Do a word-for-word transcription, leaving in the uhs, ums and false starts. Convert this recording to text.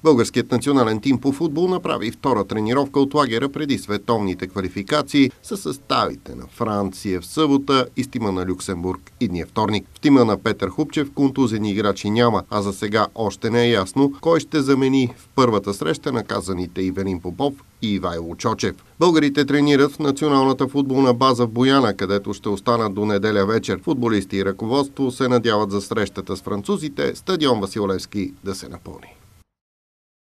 Българският национален тим по футбол направи втора тренировка от лагера преди световните квалификации със съставите на Франция в събота и с тима на Люксембург идния вторник. В тима на Петър Хупчев контузени играчи няма, а за сега още не е ясно кой ще замени в първата среща наказаните Ивелин Попов и Ивайло Чочев. Българите тренират в националната футболна база в Бояна, където ще останат до неделя вечер. Футболисти и ръководство се надяват за срещата с французите стадион Васил Левски да се напълни.